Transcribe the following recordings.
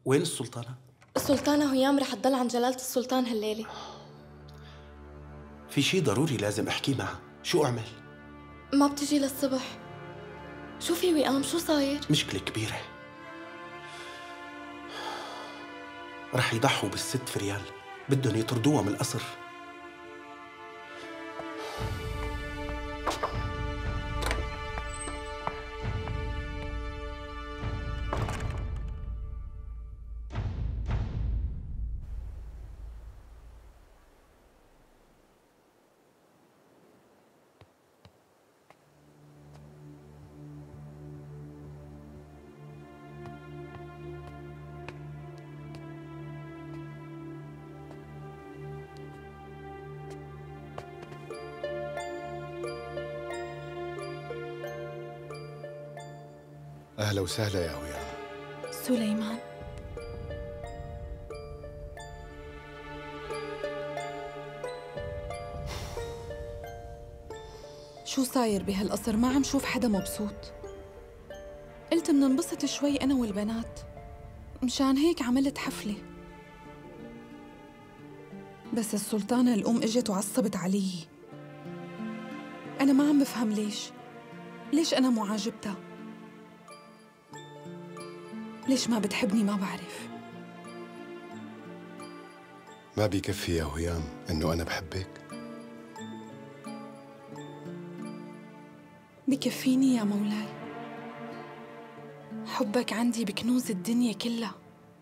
وين السلطانة؟ السلطانة هيام رح تضل عند جلالة السلطان هالليلة. في شي ضروري لازم أحكي معها، شو أعمل؟ ما بتجي للصبح. شو في وئام؟ شو صاير؟ مشكلة كبيرة. رح يضحوا بالست فريال، بدهم يطردوها من القصر. أهلا وسهلا يا هويام. سليمان، شو صاير بهالقصر؟ ما عم شوف حدا مبسوط. قلت مننبسط شوي أنا والبنات، مشان هيك عملت حفلة. بس السلطانة الأم إجت وعصبت علي. أنا ما عم بفهم ليش أنا مو عاجبتها؟ ليش ما بتحبني؟ ما بعرف. ما بيكفي يا هويام إنه أنا بحبك؟ بكفيني يا مولاي. حبك عندي بكنوز الدنيا كلها.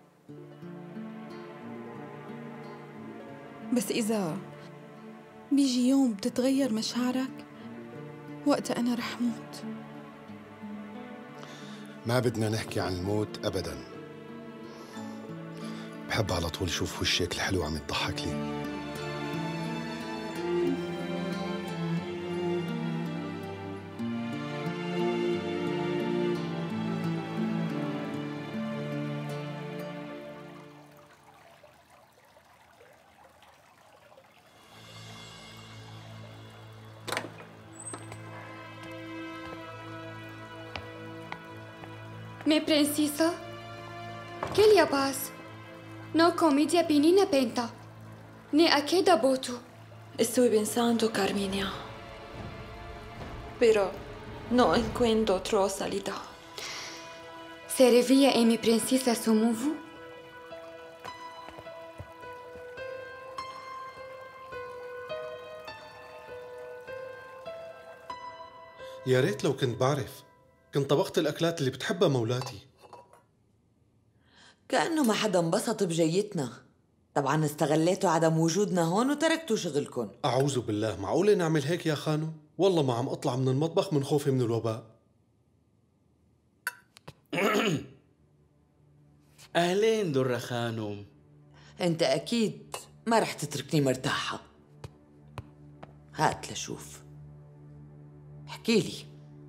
بس إذا بيجي يوم بتتغير مشاعرك، وقتها أنا رح موت. ما بدنا نحكي عن الموت أبداً. بحب على طول شوف وشك الحلو عم يضحك لي. Mais princesa, che gli passe? No commedia pinina penta, ne akeda botu. Estoy pensando, Carminia, pero no encuentro otra salida. Servia e mi princesa sumuvu? يا ريت لو كنت بعرف، كنت طبخت الأكلات اللي بتحبها مولاتي. كأنه ما حدا انبسط بجيتنا. طبعا استغليتوا عدم وجودنا هون وتركتوا شغلكن. أعوذ بالله، معقولة نعمل هيك يا خانو؟ والله ما عم أطلع من المطبخ من خوفي من الوباء. أهلين درة خانم. انت أكيد ما رح تتركني مرتاحة. هات لشوف، احكي لي.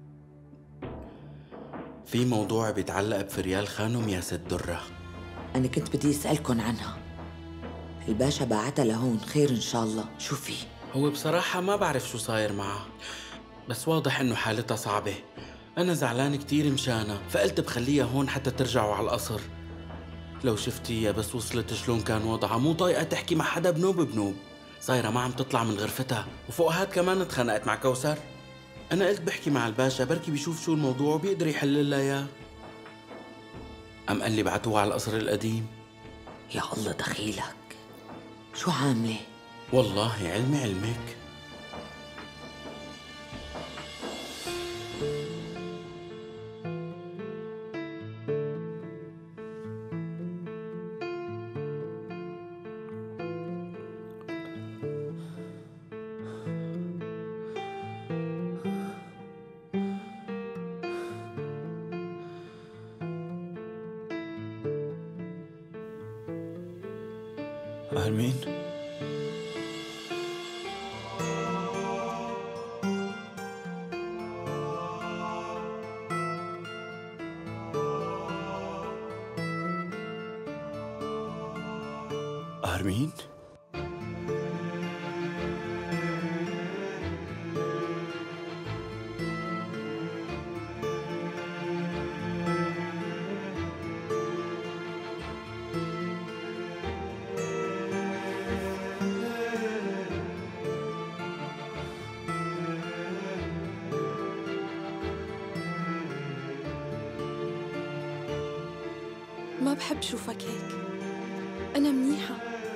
في موضوع بيتعلق بفريال خانم يا ست درة. أنا كنت بدي أسألكن عنها. الباشا بعتها لهون، خير إن شاء الله. شو في؟ هو بصراحة ما بعرف شو صاير معها، بس واضح إنه حالتها صعبة. أنا زعلان كتير مشانها، فقلت بخليها هون حتى ترجعوا على القصر. لو شفتي بس وصلت شلون كان وضعها، مو طايقة تحكي مع حدا بنوب بنوب، صايرة ما عم تطلع من غرفتها، وفوق هاد كمان اتخانقت مع كوثر. أنا قلت بحكي مع الباشا بركي بيشوف شو الموضوع وبيقدر يحل لها إياه. قال لي بعتوها على القصر القديم. يا الله دخيلك، شو عاملة؟ والله علمي علمك. أرمين، أرمين، ما بحب شوفك هيك. أنا منيحة.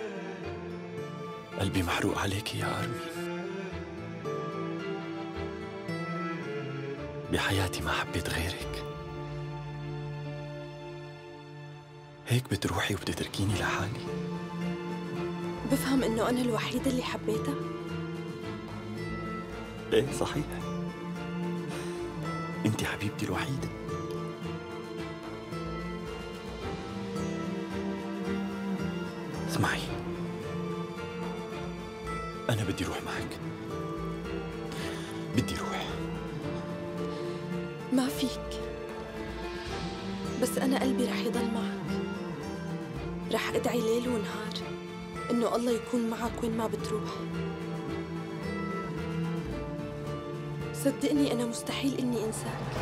قلبي محروق عليك يا أرمين. بحياتي ما حبيت غيرك. هيك بتروحي وبتتركيني لحالي؟ بفهم إنه أنا الوحيدة اللي حبيتها. ايه صحيح، انت حبيبتي الوحيدة. اسمعي، أنا بدي أروح معك، بدي أروح. ما فيك، بس أنا قلبي رح يضل معك. رح أدعي ليل ونهار إنه الله يكون معك وين ما بتروح. صدقني أنا مستحيل إني أنساك.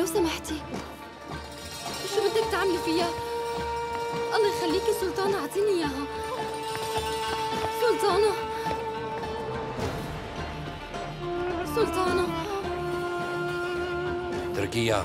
سمحتي شو بدك تعملي فيها؟ الله يخليكي سلطانة، اعطيني اياها. سلطانة سلطانة اتركيها.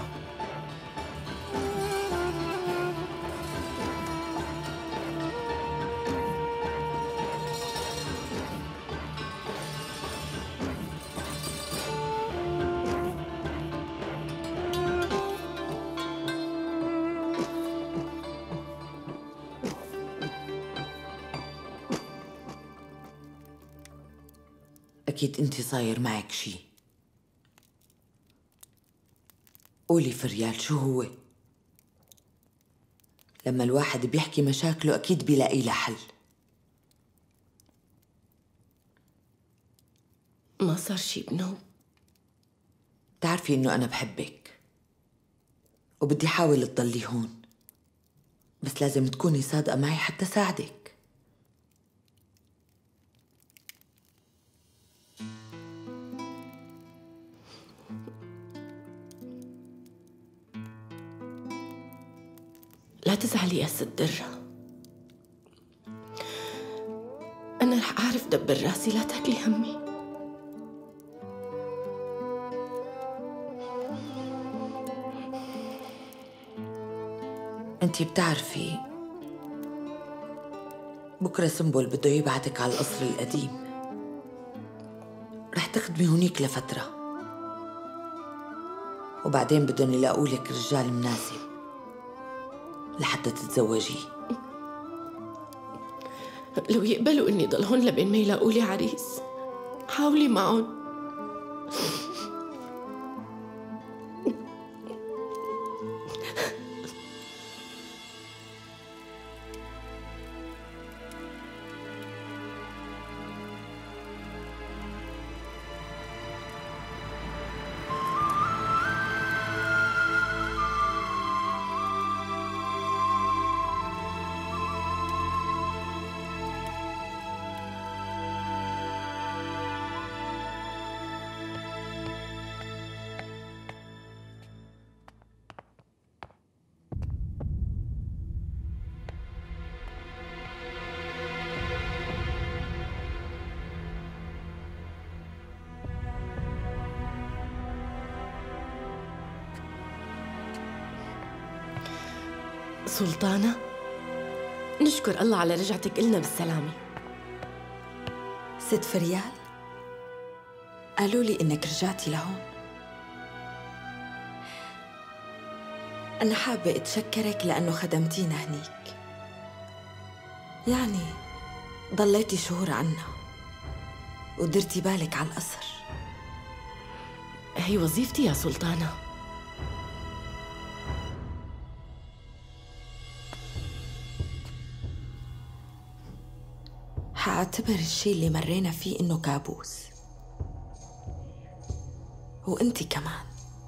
أكيد أنت صاير معك شي. قولي فريال شو هو؟ لما الواحد بيحكي مشاكله أكيد بيلاقي لها حل. ما صار شي بنوب. بتعرفي إنه أنا بحبك وبدي حاول تضلي هون، بس لازم تكوني صادقة معي حتى ساعدك. لا تزعلي يا ست درة، أنا رح أعرف دبر راسي، لا تاكلي همي. أنتي بتعرفي بكرة سنبل بده يبعتك على القصر القديم، رح تخدمي هونيك لفترة، وبعدين بدهم يلاقوا لك رجال مناسب لحتى تتزوجيه. لو يقبلوا إني ضل هون لبين ما يلاقوا لي عريس، حاولي معهم. سلطانة، نشكر الله على رجعتك إلنا بالسلامة. ست فريال، قالوا لي إنك رجعتي لهون. أنا حابة أتشكرك لأنه خدمتينا هنيك، يعني ضليتي شهور عنا ودرتي بالك على القصر. هي وظيفتي يا سلطانة. حاعتبر الشي اللي مرينا فيه إنه كابوس، وإنتي كمان.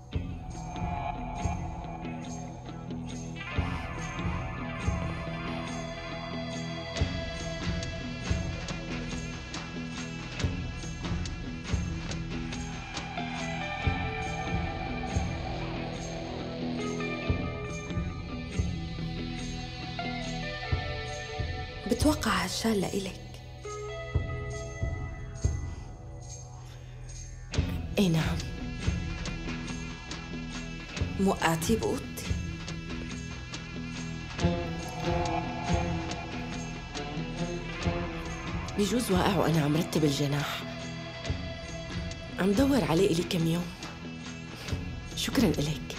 بتوقع هالشال لإلك. اي نعم. موقعتيه بأوضتي. بجوز واقع وأنا عم رتب الجناح، عم دور عليه إلي كم يوم. شكراً إليك.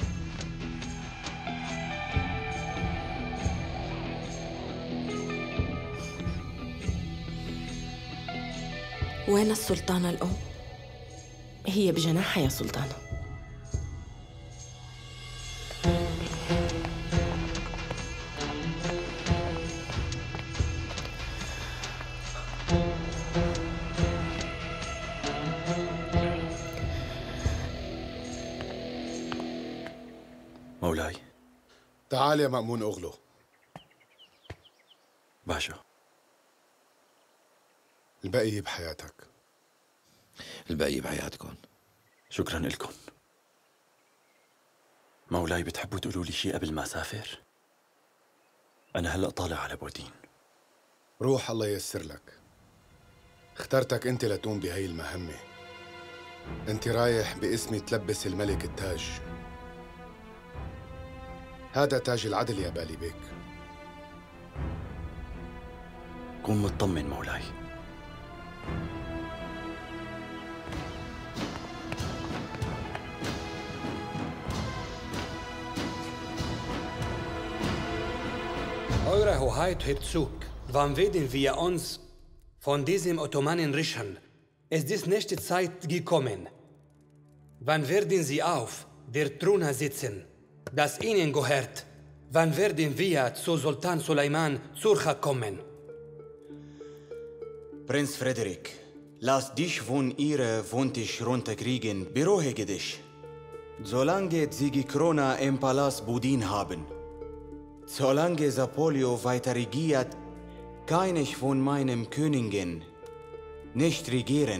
وين السلطانة الأم؟ هي بجناحها يا سلطانة. مولاي. تعال يا مأمون أغلو. باشا. البقية بحياتك. الباقي بحياتكم. شكرا لكم. مولاي بتحبوا تقولوا لي شيء قبل ما أسافر؟ أنا هلأ طالع على بودين. روح الله ييسر لك. اخترتك أنت لتقوم بهي المهمة. أنت رايح باسمي تلبس الملك التاج. هذا تاج العدل يا بالي بيك. كون مطمن مولاي. Eure Hoheit hört zu. Wann werden wir uns von diesem Ottomanen rächen? Es ist nächste Zeit gekommen. Wann werden sie auf der Throne sitzen, das ihnen gehört? Wann werden wir zu Sultan Suleiman zurückkommen? Prinz Frederik, lass dich von ihrer Wunsch runterkriegen, beruhige dich. Solange sie die Krone im Palast Budin haben, solange Sapolio weiter regiert, keine von meinen Königen nicht regieren.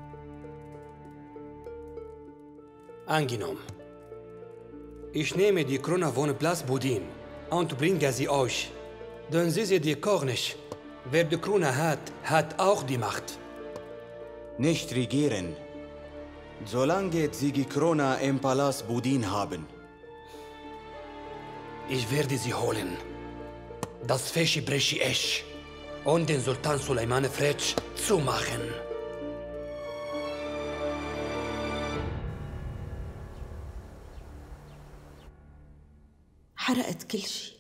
Angenommen. Ich nehme die Krone von Palast Budin und bringe sie euch. Dann seht ihr Kornisch. Wer die Krone hat, hat auch die Macht. Nicht regieren. Solange sie die Krone im Palast Budin haben. Ich werde sie holen. Das Feschi Breschi Esch und den Sultan Suleiman Fretsch zumachen. حرقت كل شي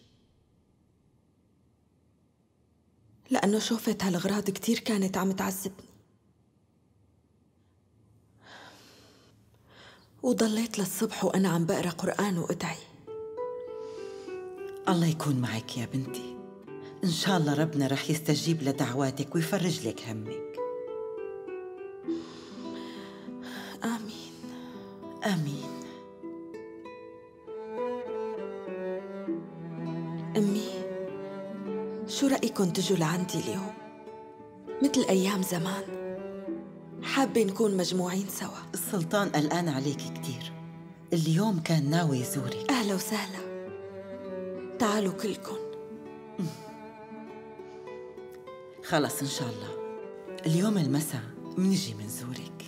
لأنه شوفت هالأغراض كتير كانت عم تعذبني، وضليت للصبح وأنا عم بقرأ قرآن وأدعي. الله يكون معك يا بنتي. إن شاء الله ربنا رح يستجيب لدعواتك ويفرج لك همك. آمين آمين. أمي، شو رأيكم تجوا لعندي اليوم؟ مثل أيام زمان، حابة نكون مجموعين سوا. السلطان قلقان عليك كتير، اليوم كان ناوي يزورك. أهلا وسهلا، تعالوا كلكم. خلص إن شاء الله اليوم المساء منجي منزورك.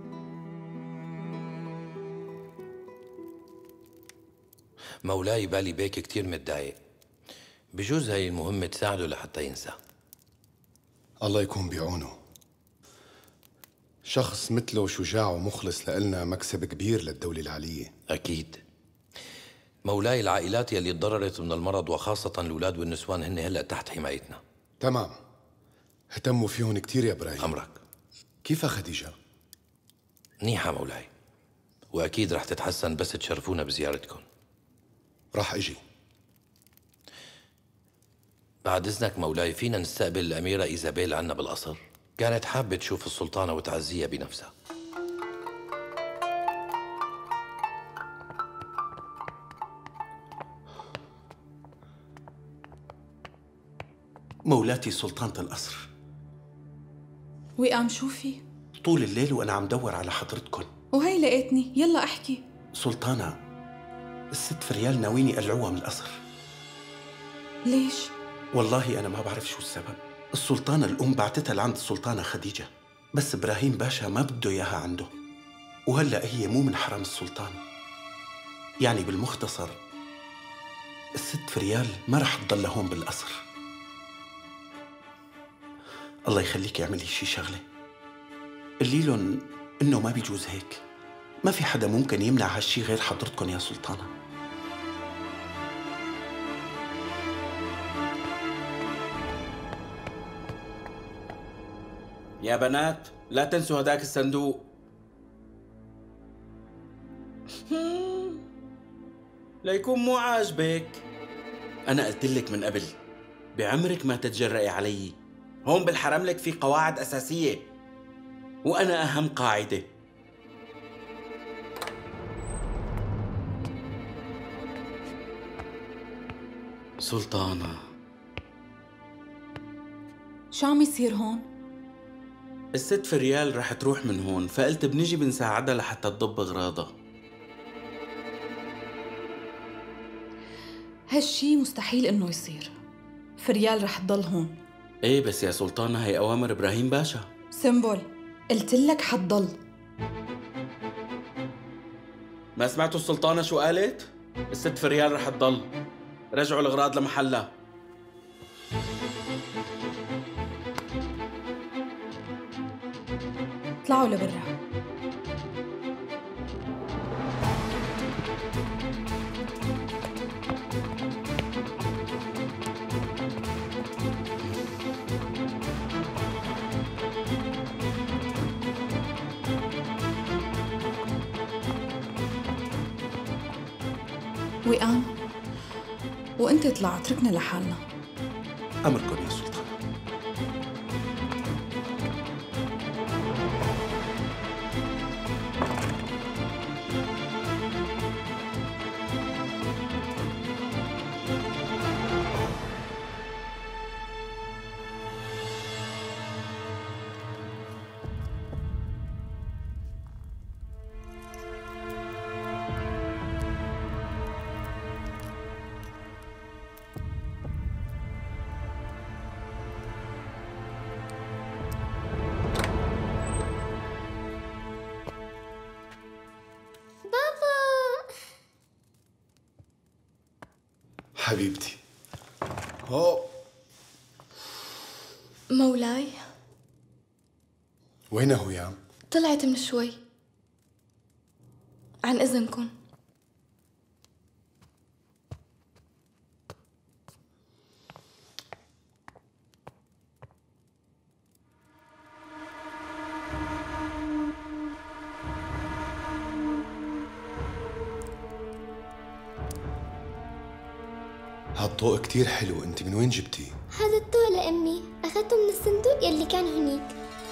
مولاي بالي بيك كتير متضايق، بجوز هاي المهمة تساعده لحتى ينسى. الله يكون بعونه. شخص مثله شجاع ومخلص لإلنا مكسب كبير للدولة العلية. أكيد. مولاي العائلات يلي تضررت من المرض وخاصة الأولاد والنسوان هن هلأ تحت حمايتنا. تمام، اهتموا فيهم كتير يا إبراهيم. أمرك. كيف خديجة؟ منيحة مولاي، وأكيد رح تتحسن بس تشرفونا بزيارتكم. رح أجي. بعد إذنك مولاي، فينا نستقبل الأميرة إيزابيل عنا بالقصر؟ كانت حابة تشوف السلطانة وتعزيها بنفسها. مولاتي سلطانة القصر. وقام شو في؟ طول الليل وأنا عم دور على حضرتكن. وهي لقيتني، يلا احكي. سلطانة، الست فريال ناويين يقلعوها من القصر. ليش؟ والله أنا ما بعرف شو السبب. السلطانة الأم بعتتها لعند السلطانة خديجة، بس إبراهيم باشا ما بده إياها عنده، وهلأ هي مو من حرم السلطان. يعني بالمختصر الست فريال ما رح تضل هون بالقصر. الله يخليك اعملي شي شغلة، قلي لهم إنه ما بيجوز هيك. ما في حدا ممكن يمنع هالشي غير حضرتكم يا سلطانة. يا بنات لا تنسوا هداك الصندوق. ليكون مو عاجبك. أنا قلت لك من قبل بعمرك ما تتجرأي علي. هون بالحرم لك في قواعد أساسية، وأنا أهم قاعدة. سلطانة، شو عم يصير هون؟ الست فريال رح تروح من هون، فقلت بنجي بنساعدها لحتى تضب أغراضها. هالشي مستحيل إنه يصير. فريال رح تضل هون. ايه بس يا سلطانة هي أوامر إبراهيم باشا. سمبل، قلتلك حتضل. ما سمعتوا السلطانة شو قالت؟ الست فريال رح تضل. رجعوا الأغراض لمحلها. اطلعوا لبرا. وئام، وانت اطلع اتركنا لحالنا. أمركم يا سلطان. حبيبتي. هو مولاي، وينه هيام؟ طلعت من شوي. عن إذنكم. هالطوق كتير حلو، انت من وين جبتيه؟ هذا الطوق لأمي، أخذته من الصندوق يلي كان هنيك.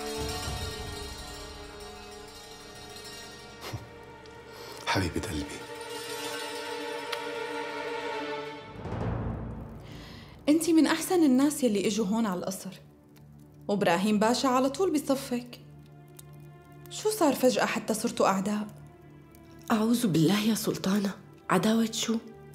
حبيبة قلبي. انت من أحسن الناس يلي إجوا هون على القصر، وإبراهيم باشا على طول بيصفك. شو صار فجأة حتى صرتوا أعداء؟ أعوذ بالله يا سلطانة، عداوة شو؟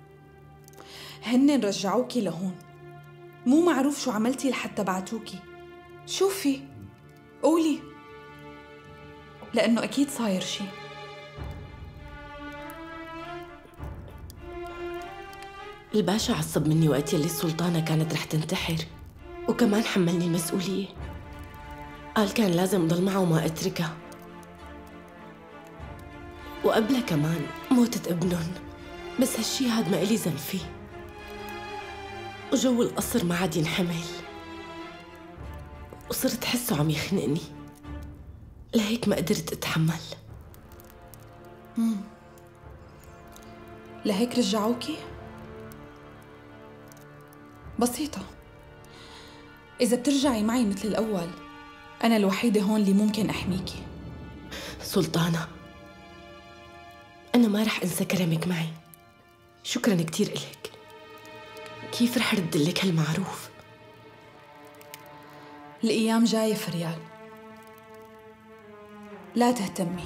هن رجعوكي لهون، مو معروف شو عملتي لحتى بعتوكي. شوفي، قولي، لأنه أكيد صاير شي. الباشا عصب مني وقت يلي السلطانة كانت رح تنتحر، وكمان حملني المسؤولية. قال كان لازم ضل معه وما أتركها، وقبلها كمان موتة ابنهم، بس هالشي هاد ما إلي ذنب فيه. وجو القصر ما عاد ينحمل، وصرت حسه عم يخنقني، لهيك ما قدرت أتحمل. لهيك رجعوكي؟ بسيطة، إذا بترجعي معي مثل الأول أنا الوحيدة هون اللي ممكن أحميكي. سلطانة، أنا ما رح أنسى كرمك معي. شكراً كتير إلك. كيف رح رد لك هالمعروف؟ الأيام جاية فريال، لا تهتمي.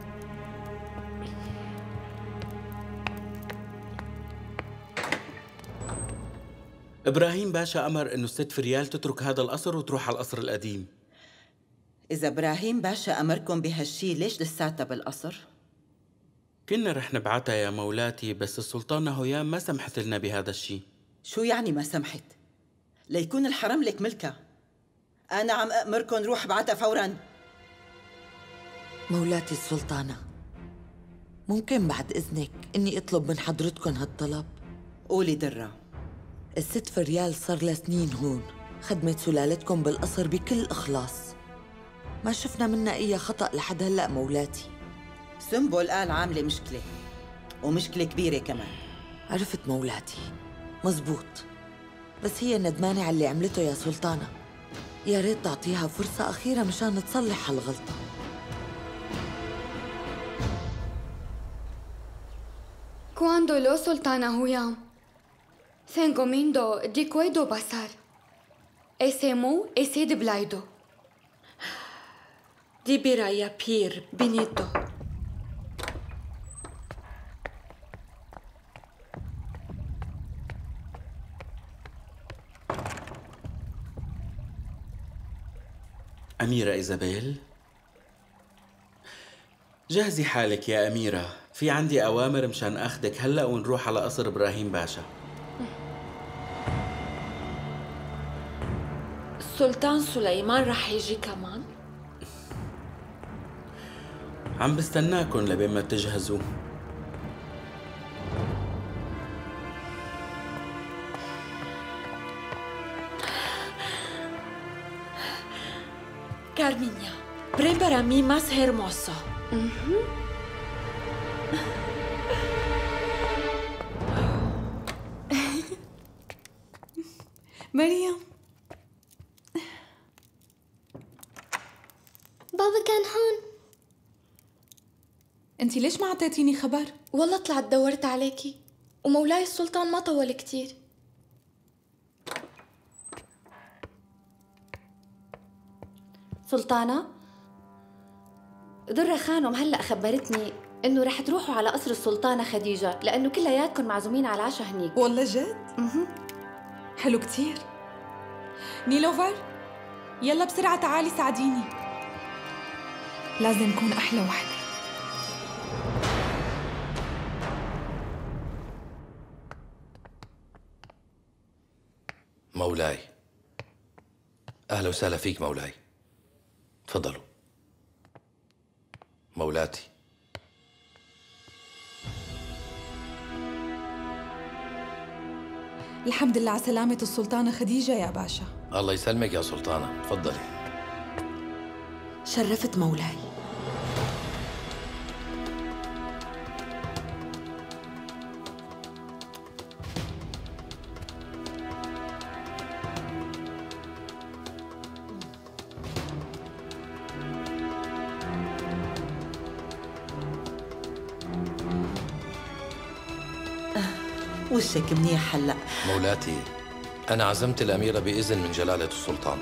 إبراهيم باشا أمر إنه الست فريال تترك هذا القصر وتروح على القصر القديم. إذا إبراهيم باشا أمركم بهالشي ليش لساتها بالقصر؟ كنا رح نبعتها يا مولاتي، بس السلطانة هيام ما سمحت لنا بهذا الشيء. شو يعني ما سمحت؟ ليكون الحرم لك ملكة. أنا عم أأمركم روح ابعتها فوراً. مولاتي السلطانة، ممكن بعد إذنك إني أطلب من حضرتكم هالطلب؟ قولي درة. الست فريال صار لها سنين هون، خدمت سلالتكم بالقصر بكل إخلاص، ما شفنا منها أي خطأ لحد هلأ مولاتي. سنبل قال عاملة مشكلة، ومشكلة كبيرة كمان. عرفت مولاتي، مزبوط، بس هي ندمانة على اللي عملته يا سلطانة. يا ريت تعطيها فرصة أخيرة مشان تصلح هالغلطة. Cuando lo sultana huyam, Sengomindo di cuedo pasar. Ese mu ese de blaido. Di biraya pir binito. أميرة إيزابيل، جهزي حالك يا أميرة، في عندي أوامر مشان أخدك هلأ ونروح على قصر إبراهيم باشا. السلطان سليمان رح يجي كمان؟ عم بستناكن لبين ما تجهزوا. Carminha, prepara mim mais hermoso. مريم، بابا كان هون. انتي ليش ما اعطيتيني خبر؟ والله طلعت دورت عليكي ومولاي السلطان ما طول كتير. سلطانة، درة خانم هلأ خبرتني إنه رح تروحوا على قصر السلطانة خديجة لأنه كلياتكم معزومين على العشاء هنيك. والله جد؟ حلو كتير. نيلوفر، يلا بسرعة تعالي ساعديني، لازم نكون أحلى وحدة. مولاي، أهلا وسهلا فيك مولاي. تفضلوا. مولاتي، الحمد لله على سلامة السلطانة خديجة يا باشا. الله يسلمك يا سلطانة، تفضلي. شرفت مولاي. وشك منيح هلأ. مولاتي، أنا عزمت الأميرة بإذن من جلالة السلطان.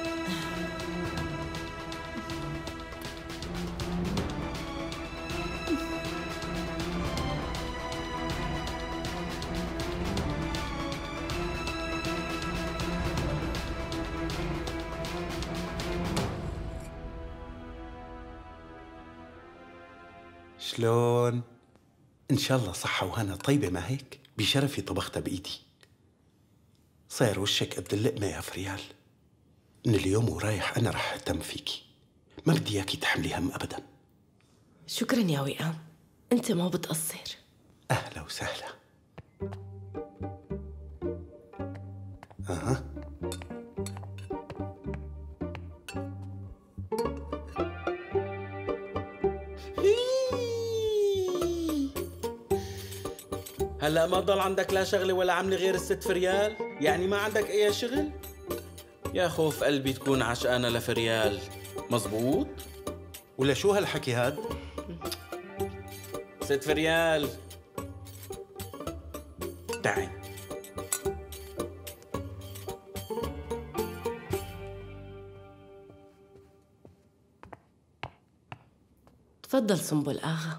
شلون؟ إن شاء الله صحة وهنا طيبة ما هيك؟ بشرفي طبختها بإيدي. صاير وشك قد اللقمة يا فريال. من اليوم ورايح أنا رح أهتم فيكي، ما بدي إياكي تحملي هم أبدا. شكرا يا وئام، أنت ما بتقصر. أهلا وسهلا. أها، هلا ما ضل عندك لا شغله ولا عمله غير الست فريال؟ يعني ما عندك اي شغل؟ يا خوف قلبي تكون عشقانه لفريال، مزبوط؟ ولا شو هالحكي هاد؟ ست فريال تعي. تفضل سنبل آغا.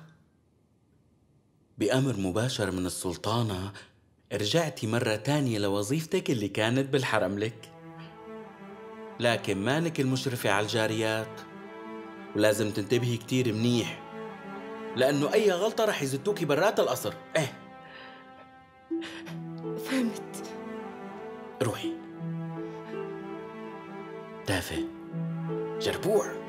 بأمر مباشر من السلطانة رجعتي مرة تانية لوظيفتك اللي كانت بالحرم لك، لكن مانك المشرفة على الجاريات، ولازم تنتبهي كتير منيح لأنه أي غلطة رح يزتوكي برات القصر. فهمت. روحي. تافه جربوع.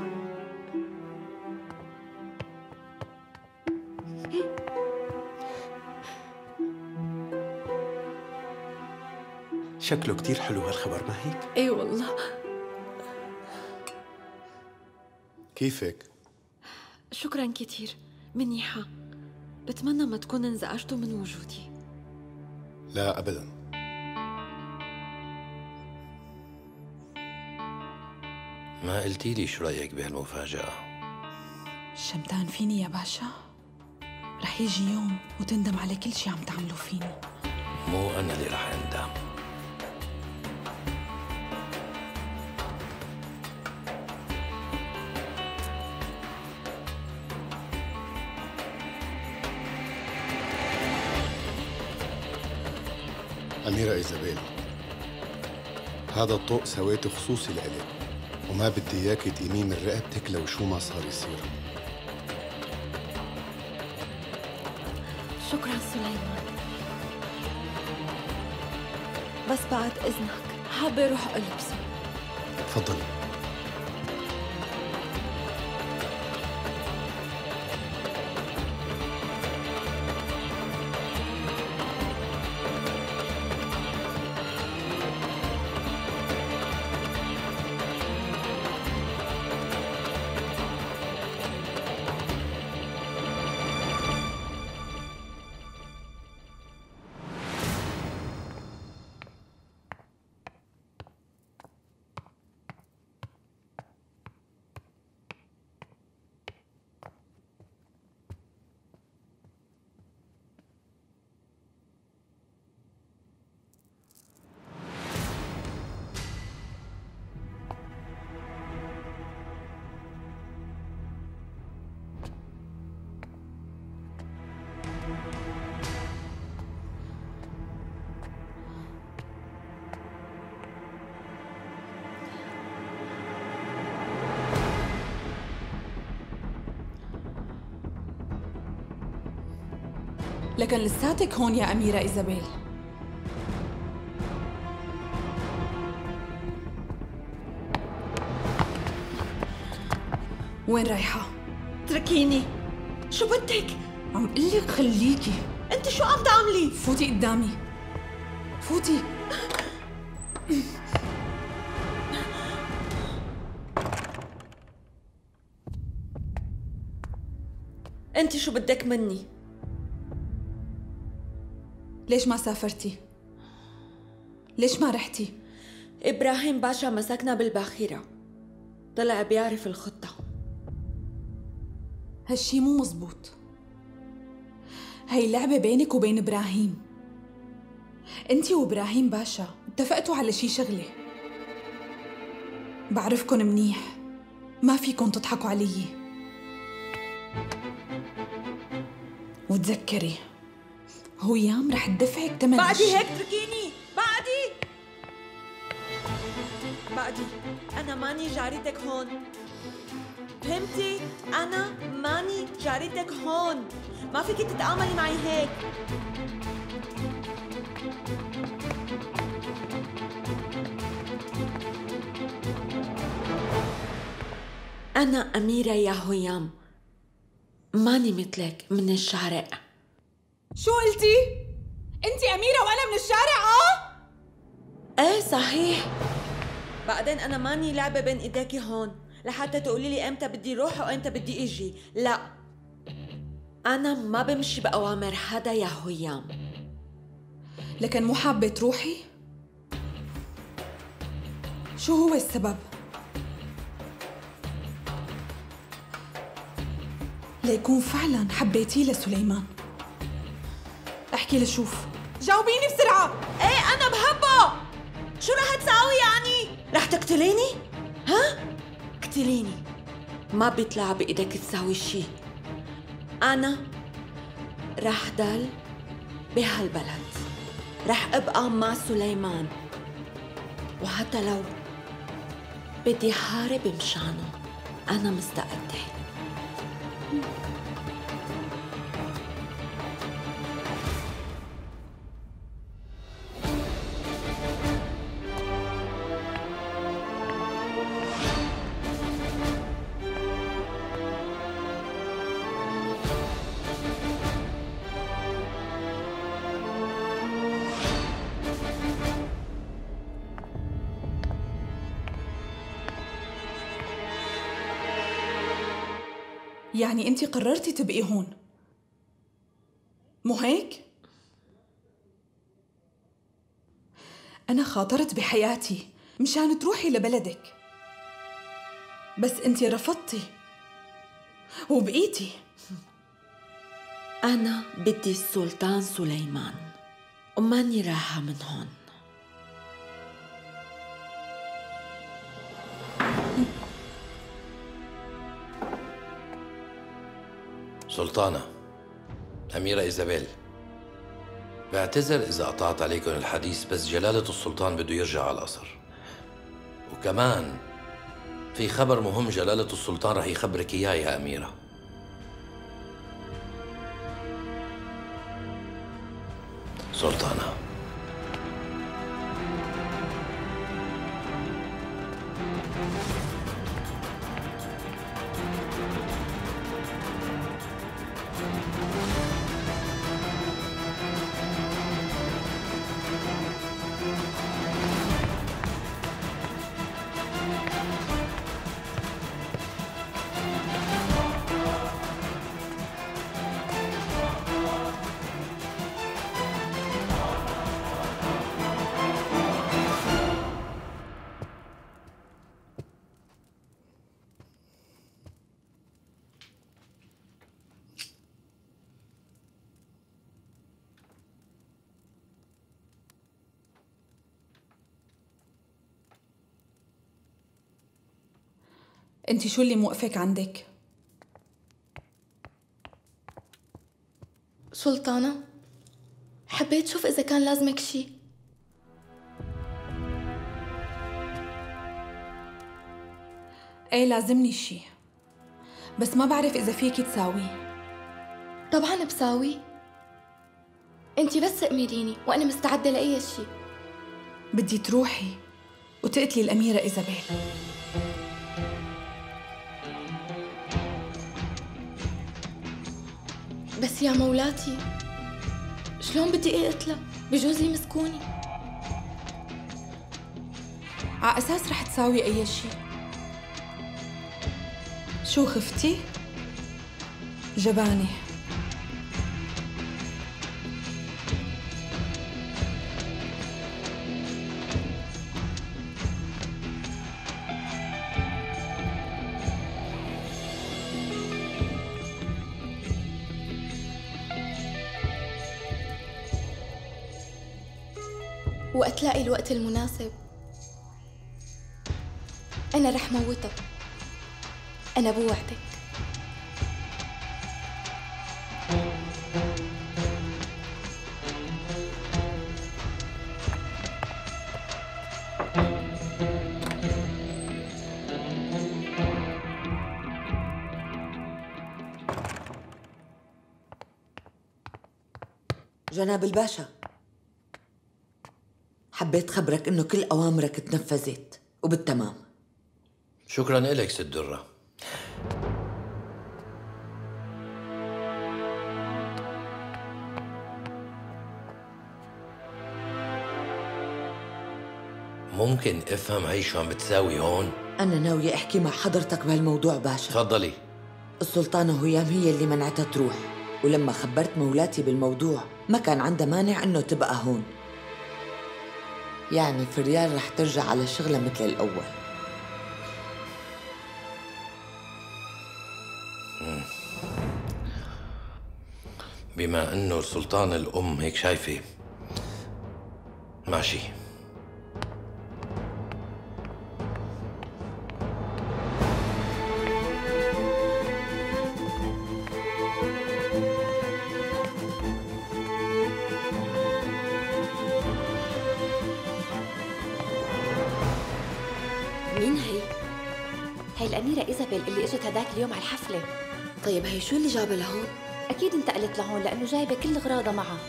شكله كتير حلو هالخبر ما هيك؟ اي والله. كيفك؟ شكرا كتير، منيحة. بتمنى ما تكون انزعجتوا من وجودي. لا أبدا. ما قلتي لي شو رأيك بهالمفاجأة؟ شمتان فيني يا باشا؟ رح يجي يوم وتندم على كل شي عم تعملوا فيني. مو أنا اللي رح أندم. أميرة إيزابيل، هذا الطوق سويته خصوصي لإلك. وما بدي اياكي تقيميه من رقبتك لو شو ما صار يصير. شكرا سليمان. بس بعد إذنك حابة أروح ألبسه. تفضلي. لكن لساتك هون يا أميرة إيزابيل. وين رايحة؟ اتركيني. شو بدك؟ عم قلك خليكي. انت شو عم تعملي؟ فوتي قدامي. فوتي. انت شو بدك مني؟ ليش ما سافرتي؟ ليش ما رحتي؟ إبراهيم باشا مسكنا بالباخرة، طلع بيعرف الخطة. هالشي مو مزبوط. هاي لعبة بينك وبين إبراهيم. انتي وإبراهيم باشا اتفقتوا على شي شغلة. بعرفكن منيح، ما فيكن تضحكوا علي. وتذكري هو يام رح تدفعك تمن بعدي هيك اتركيني. بعدي أنا ماني جارتك هون، فهمتي؟ أنا ماني جارتك هون، ما فيك تتعاملي معي هيك. أنا أميرة يا هيام، ماني مثلك من الشارع. شو قلتي؟ انتي أميرة وأنا من الشارع؟ ايه صحيح. بعدين أنا ماني لعبة بين إيديكي هون لحتى تقولي لي إمتى بدي روح وإمتى بدي إجي. لا، أنا ما بمشي بأوامر حدا يا هيام. لكن مو حابة تروحي؟ شو هو السبب؟ ليكون فعلا حبيتيه لسليمان. احكي لشوف. جاوبيني بسرعة. ايه أنا بحبه. شو رح تساوي يعني؟ رح تقتليني؟ ها؟ اقتليني، ما بيطلع بإيدك تساوي شي. أنا رح ضل بهالبلد، رح أبقى مع سليمان، وحتى لو بدي حارب مشانه أنا مستعدة. يعني انتي قررتي تبقي هون، مو هيك؟ أنا خاطرت بحياتي مشان تروحي لبلدك، بس انتي رفضتي وبقيتي. أنا بدي السلطان سليمان وماني رايحة من هون. سلطانة، أميرة إيزابيل، بعتذر إذا قطعت عليكم الحديث، بس جلالة السلطان بده يرجع على القصر، وكمان في خبر مهم جلالة السلطان رح يخبرك إياه يا أميرة. سلطانة، انت شو اللي موقفك عندك؟ سلطانة، حبيت شوف إذا كان لازمك شي. ايه لازمني شي، بس ما بعرف إذا فيكي تساويه. طبعاً بساوي، انتي بس أمريني وأنا مستعدة لأي شي. بدي تروحي وتقتلي الأميرة إيزابيل. بس يا مولاتي، شلون بدي اقتلها؟ بجوز يمسكوني. ع أساس رح تساوي أي شي. شو خفتي؟ جبانة. وقت لاقي الوقت المناسب أنا رح موتها، أنا بوعدك. جناب الباشا، حبيت خبرك إنه كل أوامرك تنفذت وبالتمام. شكراً إلك ست درة. ممكن افهم هي شو عم بتساوي هون؟ أنا ناوية أحكي مع حضرتك بهالموضوع باشا. تفضلي. السلطانة هيام هي اللي منعتها تروح، ولما خبرت مولاتي بالموضوع ما كان عندها مانع إنه تبقى هون. يعني فريال رح ترجع على شغلها مثل الأول. بما إنه السلطان الأم هيك شايفة، ماشي. مين هي؟ هي الأميرة إيزابيل اللي اجت هداك اليوم على الحفلة. طيب هي شو اللي جابها لهون؟ أكيد انتقلت لهون لأنه جايبة كل أغراضها معها.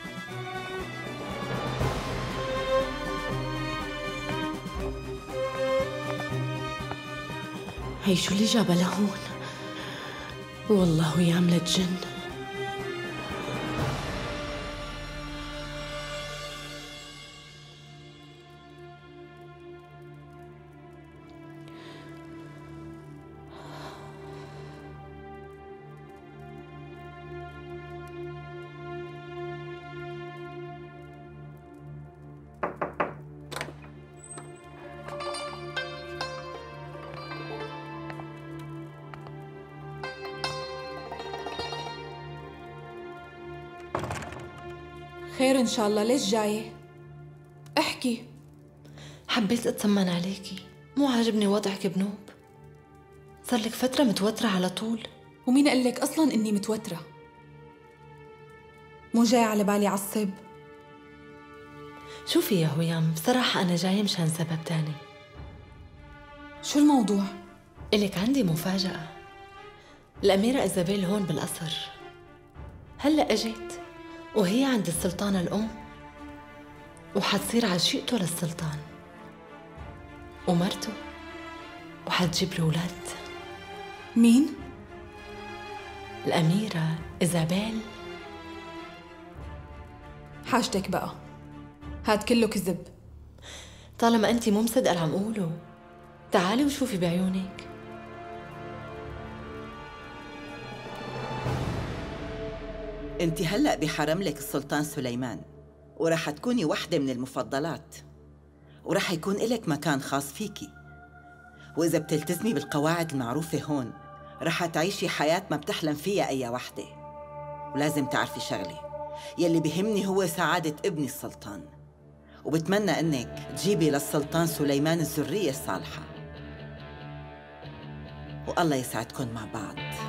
هي شو اللي جابها لهون؟ والله هي عملت جن. خير إن شاء الله. ليش جاية؟ احكي. حبيت أطمن عليكي، مو عاجبني وضعك بنوب. صار لك فترة متوترة على طول. ومين قال لك أصلاً إني متوترة؟ مو جاي على بالي عصب. شوفي يا هيام، بصراحة أنا جاية مشان سبب تاني. شو الموضوع؟ إلك عندي مفاجأة. الأميرة إيزابيل هون بالقصر، هلأ أجت وهي عند السلطانة الأم، وحتصير عشيقته للسلطان ومرته، وحتجيب له أولاد. مين؟ الأميرة إيزابيل. حاجتك بقى، هاد كله كذب. طالما أنت مو مصدقة اللي عم قوله، تعالي وشوفي بعيونك. انت هلأ بحرم لك السلطان سليمان، ورح تكوني وحدة من المفضلات، ورح يكون إلك مكان خاص فيكي، وإذا بتلتزمي بالقواعد المعروفة هون رح تعيشي حياة ما بتحلم فيها أي وحدة. ولازم تعرفي شغلة، يلي بهمني هو سعادة ابني السلطان، وبتمنى إنك تجيبي للسلطان سليمان الذرية الصالحة، والله يسعدكم مع بعض.